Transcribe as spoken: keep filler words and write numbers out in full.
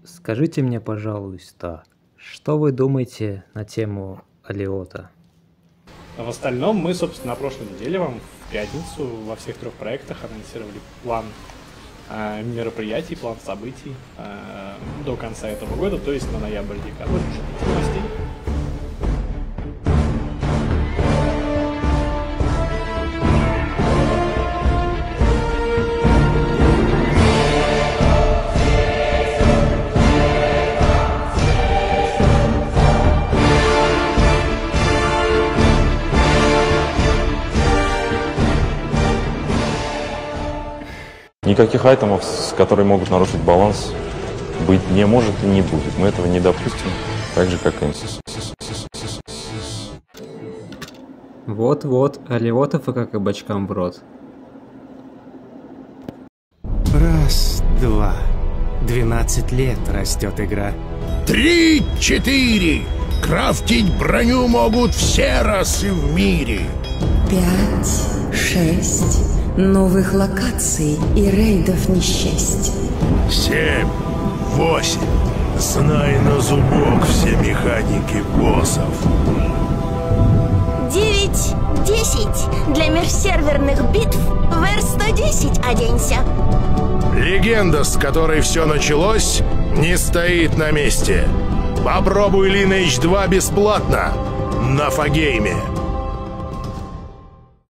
Скажите мне, пожалуйста, что вы думаете на тему Алиота? В остальном мы, собственно, на прошлой неделе вам в пятницу во всех трех проектах анонсировали план э, мероприятий, план событий э, до конца этого года, то есть на ноябрь-декабрь. Ждите новостей. Никаких айтемов, которые могут нарушить баланс, быть не может и не будет. Мы этого не допустим, так же, как и Энсис. Вот-вот, Алиотов и как кабачкам в рот. Раз, два. Двенадцать лет растет игра. Три, четыре. Крафтить броню могут все расы в мире. Пять, шесть. Новых локаций и рейдов не счесть. Семь, восемь. Знай на зубок все механики боссов. Девять, десять. Для межсерверных битв в эр сто десять оденься. Легенда, с которой все началось, не стоит на месте. Попробуй Lineage два бесплатно на Фагейме.